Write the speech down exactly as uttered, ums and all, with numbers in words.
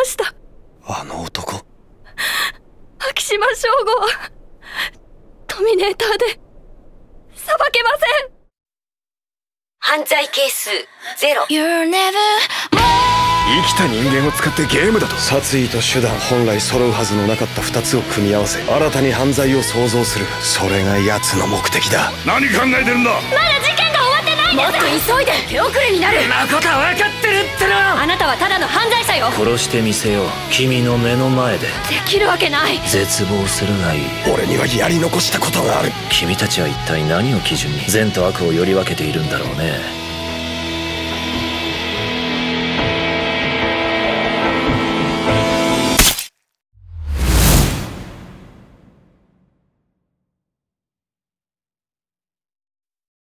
ました。 あの男、 秋島省吾はドミネーターで裁けません。 犯罪係数ゼロ。 生きた人間を使ってゲームだと。殺意と手段、本来揃うはずのなかったふたつを組み合わせ新たに犯罪を創造する。それが奴の目的だ。 何考えてるんだ。 まだ事件が終わってないんです。 もっと急いで、手遅れになる。 そんなことは分かってるっての。 あなたはただの犯罪者よ。 殺してみせよう、君の目の前で。 できるわけない。 絶望するがいい。 俺にはやり残したことがある。 君たちは一体何を基準に善と悪をより分けているんだろうね。